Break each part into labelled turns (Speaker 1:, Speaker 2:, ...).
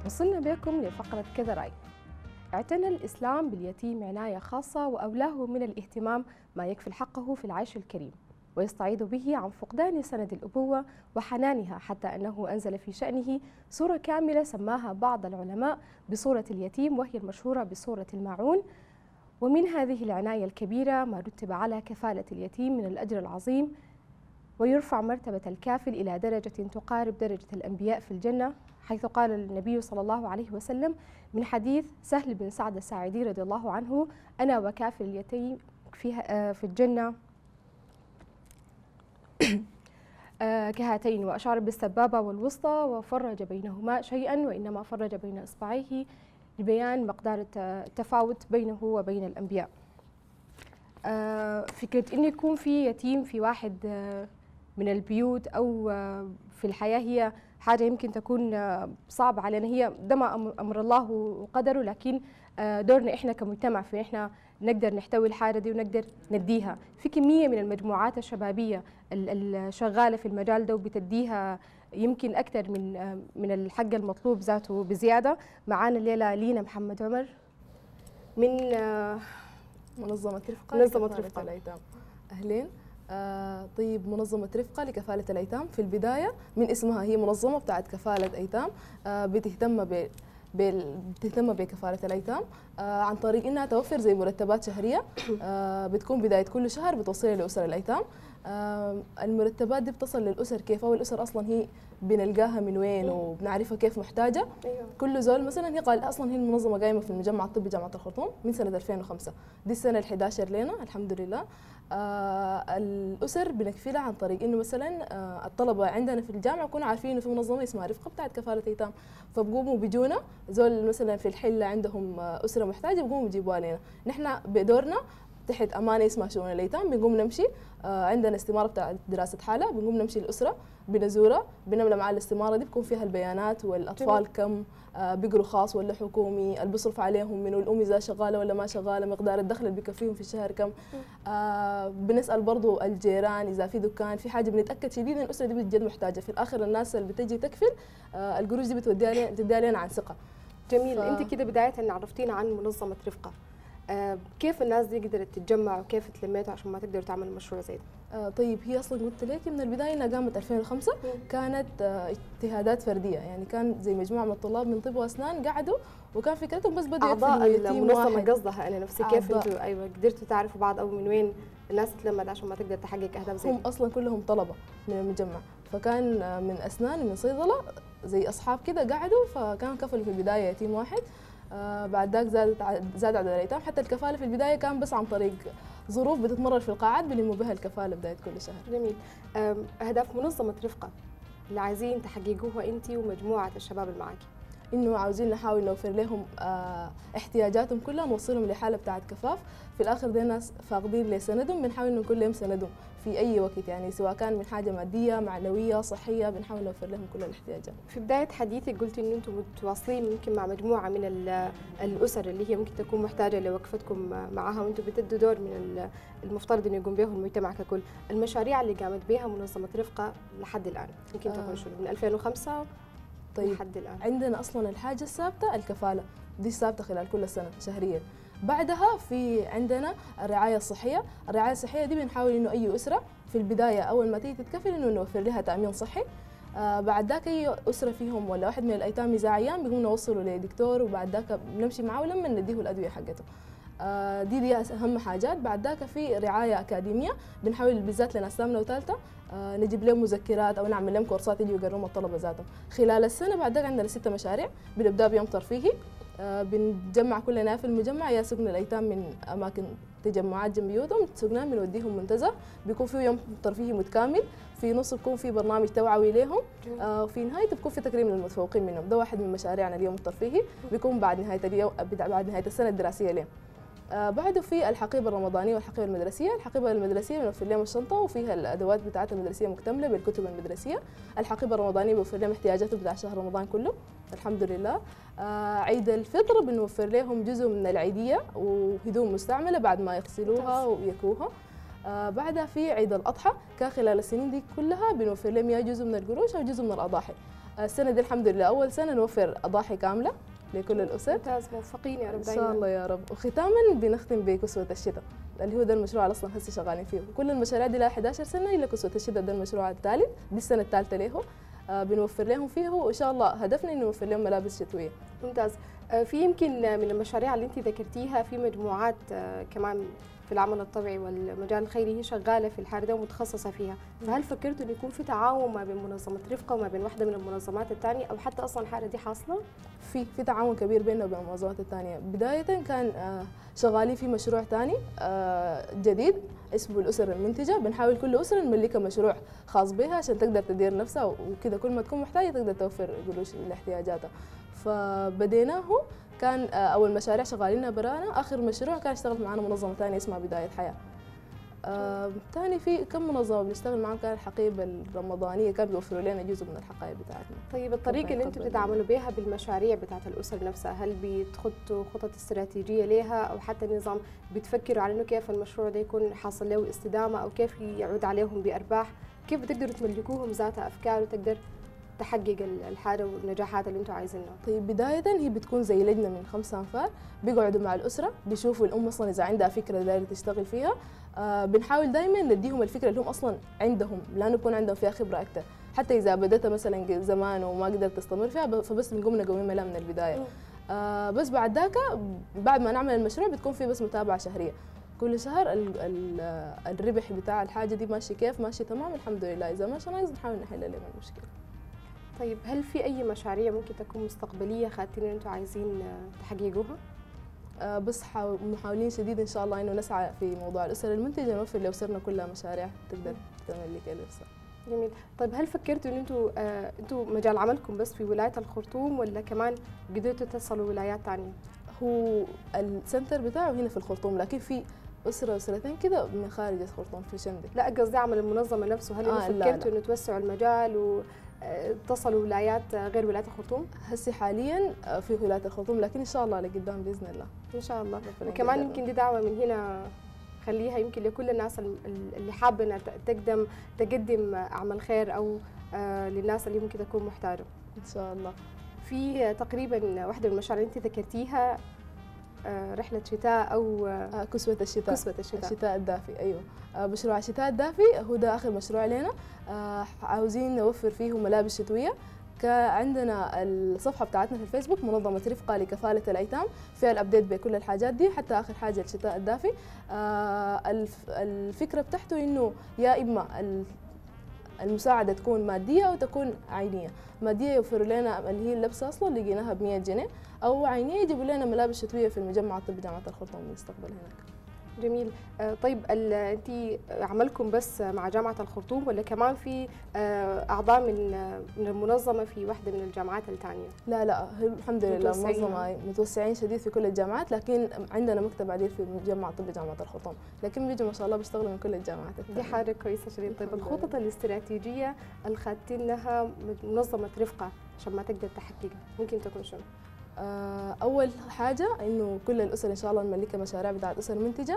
Speaker 1: وصلنا بكم لفقرة كذا رأي. اعتنى الإسلام باليتيم عناية خاصة وأولاه من الاهتمام ما يكفل حقه في العيش الكريم، ويستعيذ به عن فقدان سند الأبوة وحنانها، حتى أنه أنزل في شأنه سورة كاملة سماها بعض العلماء بسورة اليتيم، وهي المشهورة بسورة الماعون. ومن هذه العناية الكبيرة ما رتب على كفالة اليتيم من الأجر العظيم، ويرفع مرتبة الكافل إلى درجة تقارب درجة الأنبياء في الجنة، حيث قال النبي صلى الله عليه وسلم من حديث سهل بن سعد الساعدي رضي الله عنه: أنا وكافل اليتيم في الجنة كهاتين، وأشار بالسبابة والوسطى وفرج بينهما شيئا، وإنما فرج بين إصبعيه لبيان مقدار التفاوت بينه وبين الأنبياء. فكرة أن يكون في يتيم في واحد من البيوت أو في الحياة هي حاجة يمكن تكون صعبة علينا، هي ده ما أمر الله وقدره، لكن دورنا إحنا كمجتمع في إحنا نقدر نحتوي الحاجة دي ونقدر نديها. في كمية من المجموعات الشبابية الشغالة في المجال ده وبتديها يمكن أكثر من الحق المطلوب ذاته بزيادة. معانا الليلة لينا محمد عمر من
Speaker 2: منظمة
Speaker 1: رفقة
Speaker 2: الأيتام. أهلين. طيب، منظمة رفقة لكفالة الأيتام في البداية من اسمها هي منظمة بتاعت كفالة أيتام، بتهتم بكفالة الأيتام عن طريق إنها توفر زي مرتبات شهرية بتكون بداية كل شهر بتوصلها لأسر الأيتام. المرتبات دي بتصل للأسر كيف، أو الأسر أصلا هي بنلقاها من وين وبنعرفها كيف محتاجة. كل زول مثلا هي قال أصلا هي المنظمة قايمة في المجمع الطبي جامعة الخرطوم من سنة 2005، دي السنة ال11 لنا الحمد لله. الأسر بنكفلها عن طريق إنه مثلا الطلبة عندنا في الجامعة يكونوا عارفين إنه في منظمة اسمها رفقة بتاعت كفالة أيتام، فبقوموا بيجونا زول مثلا في الحلة عندهم أسرة محتاجة بقوموا بيجيبوها لنا. نحن بدورنا تحت أمانة اسمها شؤون الأيتام بنقوم نمشي، عندنا استمارة بتاعت دراسة حالة، بنقوم نمشي الأسرة بنزورها بنملى معاه الاستمارة دي، بكون فيها البيانات والأطفال كم بيقروا خاص ولا حكومي، اللي بيصرف عليهم منو، الأم إذا شغالة ولا ما شغالة، مقدار الدخل اللي بيكفيهم في الشهر كم. بنسأل برضو الجيران إذا في دكان في حاجة، بنتأكد شديد إن الأسرة دي بجد محتاجة. في الآخر الناس اللي بتجي تكفل القروش دي بتديها لنا عن ثقة.
Speaker 1: جميل. أنت كده بداية عرفتينا عن منظمة رفقة، كيف الناس دي قدرت تتجمع وكيف تلميتوا عشان ما تقدروا تعملوا مشروع زي ده؟
Speaker 2: طيب، هي اصلا قلت لك من البدايه انها قامت 2005، كانت اجتهادات فرديه، يعني كان زي مجموعه من الطلاب من طب واسنان قعدوا وكان فكرتهم بس بدأوا
Speaker 1: اعضاء المنظمه قصدها انا نفسي كيف انتوا ايوه قدرتوا تعرفوا بعض او من وين الناس تتلمد عشان ما تقدر تحقق اهداف زي
Speaker 2: هم اصلا كلهم طلبه من المجمع، فكان من اسنان ومن صيدله زي اصحاب كده قعدوا، فكانوا كفلوا في البدايه يتيم واحد. بعد ذاك زاد عدد الايتام، حتى الكفاله في البدايه كان بس عن طريق ظروف بتتمرر في القاعات بيلموا بها الكفاله بدايه كل شهر.
Speaker 1: جميل. اهداف منظمه رفقه اللي عايزين تحققوها انت ومجموعه الشباب اللي معاكي؟
Speaker 2: انه عاوزين نحاول نوفر لهم احتياجاتهم كلها، نوصلهم لحاله بتاعت كفاف. في الاخر دي ناس فاقدين لسندهم، بنحاول نكون لهم سندهم في اي وقت، يعني سواء كان من حاجه ماديه معنويه صحيه بنحاول نوفر لهم كل الاحتياجات.
Speaker 1: في بدايه حديثك قلتي ان انتم متواصلين يمكن مع مجموعه من الاسر اللي هي ممكن تكون محتاجه لوقفتكم معها، وانتم بتدوا دور من المفترض انه يقوم به المجتمع ككل. المشاريع اللي قامت بها منظمه رفقه لحد الان يمكن تكون شنو من 2005
Speaker 2: طيب
Speaker 1: لحد الآن؟
Speaker 2: عندنا أصلا الحاجة الثابتة الكفالة دي ثابتة خلال كل سنة شهريا. بعدها في عندنا الرعاية الصحية. الرعاية الصحية دي بنحاول إنه أي أسرة في البداية أول ما تيجي تتكفل إنه نوفر لها تأمين صحي. بعد ذاك أي أسرة فيهم ولا واحد من الأيتام إذا عيان بيقوم نوصله لدكتور، وبعد ذاك بنمشي معاه ولما نديه الأدوية حقته. دي أهم حاجات. بعد ذاك في رعاية أكاديمية بنحاول بالذات لناس ثامنة وثالثة نجيب لهم مذكرات أو نعمل لهم كورسات يجوا يقرروا الطلبة ذاتهم خلال السنة. بعد ذاك عندنا 6 مشاريع بنبدأ بيوم ترفيهي، بنجمع كلنا في المجمع يا سجن الأيتام من أماكن تجمعات جنب بيوتهم، سجنان بنوديهم منتزه بيكون فيه يوم ترفيهي متكامل، في نص بيكون في برنامج توعوي لهم، في نهايته بيكون في تكريم للمتفوقين منهم. ده واحد من مشاريعنا اليوم الترفيهي بيكون بعد نهاية السنة الدراسية لهم. بعده في الحقيبة الرمضانية والحقيبة المدرسية. الحقيبة المدرسية بنوفر لهم الشنطة وفيها الأدوات بتاعتها المدرسية مكتملة بالكتب المدرسية. الحقيبة الرمضانية بنوفر لهم احتياجاتهم بتاع شهر رمضان كله الحمد لله. عيد الفطر بنوفر لهم جزء من العيدية وهدوم مستعملة بعد ما يغسلوها ويكوها. بعدها في عيد الأضحى كان خلال السنين دي كلها بنوفر لهم يا جزء من القروش أو جزء من الأضاحي. السنة دي الحمد لله أول سنة نوفر أضاحي كاملة لكل الأسر.
Speaker 1: ممتاز، موفقين يا رب
Speaker 2: إن
Speaker 1: دايما.
Speaker 2: شاء الله يا رب. وختاما بنختم بكسوة الشتاء اللي هو ده المشروع اللي أصلا هسه شغالين فيه. كل المشاريع دي لها 11 سنة إلا كسوة الشتاء ده المشروع الثالث، دي السنة الثالثة له. بنوفر لهم فيه وإن شاء الله هدفنا إنه نوفر لهم ملابس شتوية.
Speaker 1: ممتاز. في يمكن من المشاريع اللي انت ذكرتيها في مجموعات كمان في العمل الطبيعي والمجال الخيري هي شغاله في الحاره ده ومتخصصه فيها، فهل فكرتوا انه يكون في تعاون ما بين منظمه رفقه وما بين واحده من المنظمات الثانيه او حتى اصلا الحاره دي حاصله؟
Speaker 2: في تعاون كبير بيننا وبين المنظمات الثانيه. بدايه كان شغالين في مشروع ثاني جديد اسمه الاسر المنتجه، بنحاول كل اسره نملكها مشروع خاص بها عشان تقدر تدير نفسها وكذا كل ما تكون محتاجه تقدر توفر قروش لاحتياجاتها. فبديناه كان أول مشاريع شغالينها برانا. آخر مشروع كان اشتغلت معنا منظمة ثانية اسمها بداية حياة. ثاني في كم منظمة بنشتغل معاهم، كان الحقيبة الرمضانية كانوا بيوفروا لنا جزء من الحقائب بتاعتنا.
Speaker 1: طيب الطريقة اللي انتم بتتعاملوا بها بالمشاريع بتاعت الأسر نفسها، هل بتخطوا خطط استراتيجية لها أو حتى نظام بتفكروا على إنه كيف المشروع ده يكون حاصل له استدامة أو كيف يعود عليهم بأرباح؟ كيف بتقدروا تملكوهم ذاتها أفكار وتقدر تحقق الحاجة والنجاحات اللي انتم عايزينها؟
Speaker 2: طيب بداية هي بتكون زي لجنة من 5 أنفار بيقعدوا مع الأسرة بيشوفوا الأم أصلا إذا عندها فكرة دايرة تشتغل فيها. بنحاول دايما نديهم الفكرة اللي هم أصلا عندهم لأنه يكون عندهم فيها خبرة أكثر، حتى إذا بدأتها مثلا زمان وما قدرت تستمر فيها فبس بنقوم نقومها لها من البداية. بس بعد ذاك بعد ما نعمل المشروع بتكون في بس متابعة شهرية كل شهر الربح بتاع الحاجة دي ماشي كيف، ماشي تمام الحمد لله، إذا ماشي ناقص نحاول نحل لهم المشكلة.
Speaker 1: طيب هل في أي مشاريع ممكن تكون مستقبلية خاطرين أنتم عايزين تحققوها؟
Speaker 2: بس محاولين شديد إن شاء الله إنه نسعى في موضوع الأسر المنتجة نوفر لأسرنا كلها مشاريع تقدر تملك الأسرة.
Speaker 1: جميل. طيب هل فكرتوا إن أنتم مجال عملكم بس في ولاية الخرطوم ولا كمان قدرتوا تصلوا ولايات ثانية؟
Speaker 2: هو السنتر بتاعه هنا في الخرطوم لكن في أسرتين كده من خارج الخرطوم في شندي.
Speaker 1: لا قصدي عمل المنظمة نفسه، هل فكرتوا إنه توسعوا المجال وتصلوا ولايات غير ولاية الخرطوم؟
Speaker 2: هسي حاليا في ولاية الخرطوم لكن إن شاء الله لقدام بإذن الله.
Speaker 1: إن شاء الله. وكمان يمكن دي دعوة من هنا خليها يمكن لكل الناس اللي حابة إنها تقدم أعمال خير أو للناس اللي ممكن تكون محتاجة.
Speaker 2: إن شاء الله.
Speaker 1: في تقريبا واحدة من المشاريع اللي أنت ذكرتيها رحلة شتاء أو
Speaker 2: كسوة الشتاء.
Speaker 1: كسوة الشتاء.
Speaker 2: الشتاء الدافي أيوه. مشروع الشتاء الدافي هو ده آخر مشروع لنا. عاوزين نوفر فيه ملابس شتوية. عندنا الصفحة بتاعتنا في الفيسبوك منظمة رفقة لكفالة الأيتام فيها الأبديت بكل الحاجات دي حتى آخر حاجة الشتاء الدافي. الفكرة بتاعته إنه يا إما المساعدة تكون مادية أو تكون عينية. مادية يوفروا لنا اللي هي اللبسة أصلا لقيناها ب 100 جنيه، أو عينية يجيبوا لنا ملابس شتوية في المجمع الطبي جامعة الخرطوم بنستقبل هناك.
Speaker 1: جميل. طيب انت عملكم بس مع جامعة الخرطوم ولا كمان في أعضاء من المنظمة في واحدة من الجامعات الثانية؟
Speaker 2: لا الحمد لله منظمة متوسعين شديد في كل الجامعات، لكن عندنا مكتب عديد في مجمع الطبي جامعة الخرطوم، لكن بيجوا ما شاء الله بيشتغلوا من كل الجامعات الثانية.
Speaker 1: دي حاجة كويسة شديد. طيب الخطط الاستراتيجية اللي خدتينها منظمة رفقة عشان ما تقدر تحققها ممكن تكون شنو؟
Speaker 2: أول حاجة إنه كل الأسر إن شاء الله نملكها مشاريع بتاعت أسر منتجة.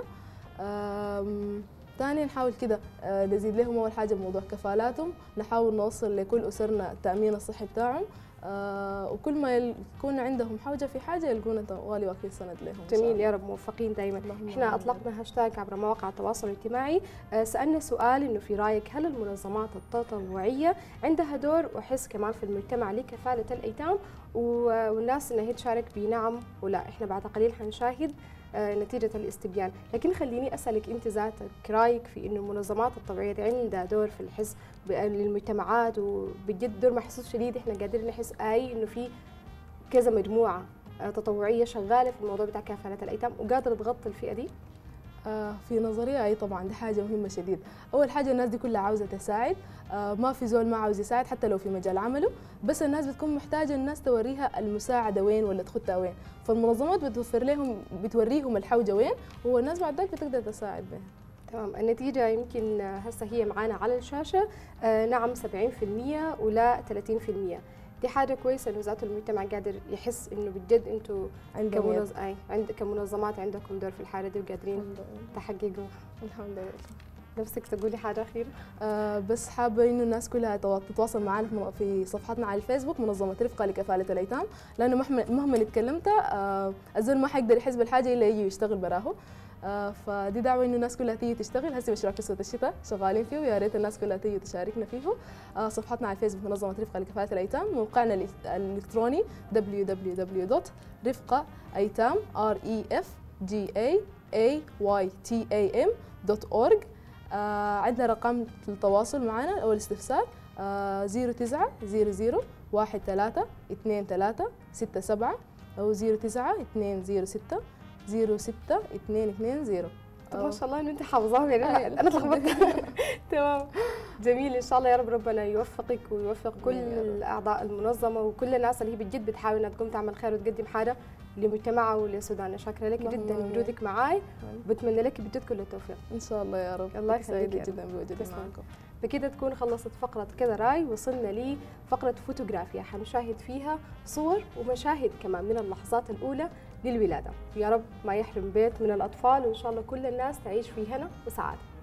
Speaker 2: ثانيا نحاول كده نزيد لهم أول حاجة بموضوع كفالاتهم، نحاول نوصل لكل أسرنا التأمين الصحي بتاعهم، وكل ما يكون عندهم حاجة في حاجة يلقونا غالي وكيل سند لهم.
Speaker 1: جميل يا رب موفقين دايما. احنا أطلقنا هاشتاج عبر مواقع التواصل الاجتماعي، سألنا سؤال إنه في رأيك هل المنظمات التطوعية عندها دور وحس كمان في المجتمع لكفالة الأيتام والناس إنها هي تشارك بنعم ولا؟ احنا بعد قليل حنشاهد نتيجة الاستبيان، لكن خليني أسألك أنت ذاتك رأيك في إنه المنظمات التطوعية دي عندها دور في الحس للمجتمعات وبجد دور محسوس شديد. احنا قادرين نحس إنه في كذا مجموعة تطوعية شغالة في الموضوع بتاع كفالة الأيتام وقادرة تغطي الفئة دي؟
Speaker 2: في نظرية أي طبعا دي حاجة مهمة شديد. أول حاجة الناس دي كلها عاوزة تساعد، ما في زول ما عاوز يساعد حتى لو في مجال عمله، بس الناس بتكون محتاجة الناس توريها المساعدة وين ولا تخطها وين، فالمنظمات بتوريهم الحوجة وين والناس بعد ذلك بتقدر تساعد بها.
Speaker 1: تمام. النتيجة يمكن هسه هي معانا على الشاشة، نعم 70% ولا 30%. دي حاجة كويسة إنه ذات المجتمع قادر يحس إنه بجد أنتم كمنظمات عندكم دور في الحالة دي وقادرين تحققوا.
Speaker 2: الحمد لله.
Speaker 1: نفسك تقولي حاجة أخيرة؟
Speaker 2: بس حابة إنه الناس كلها تتواصل معنا في صفحتنا على الفيسبوك منظمة رفقة لكفالة الأيتام، لأنه مهما اتكلمت الزول ما حيقدر يحس بالحاجة إلا يجي ويشتغل براهو. فدي دعوة إنه الناس كلها تيجي تشتغل. هسه مشروع كسوة الشتاء شغالين فيه ويا ريت الناس كلها تيجي تشاركنا فيه. صفحتنا على الفيسبوك منظمة رفقة لكفالة الأيتام، موقعنا الإلكتروني www.rifqaaitam refgaaytam.org. عندنا رقم للتواصل معنا أو الاستفسار 0900 13 23 67 أو 09 206 06 220.
Speaker 1: ما شاء الله ان انت حافظاهم يعني انا اتلخبطت. تمام، جميل. ان شاء الله يا رب ربنا يوفقك ويوفق كل اعضاء المنظمه وكل الناس اللي هي بجد بتحاول انها تقوم تعمل خير وتقدم حاجه لمجتمعها ولسودان. شاكره لك جدا بوجودك معاي، وبتمنى لك بجد كل التوفيق.
Speaker 2: ان شاء الله يا رب.
Speaker 1: الله يخليك،
Speaker 2: سعيده جدا بوجودي معكم.
Speaker 1: بكده تكون خلصت فقرة كذا راي. وصلنا لفقرة فوتوغرافيا حنشاهد فيها صور ومشاهد كمان من اللحظات الأولى للولادة. يا رب ما يحرم بيت من الأطفال، وإن شاء الله كل الناس تعيش في هنا وسعادة.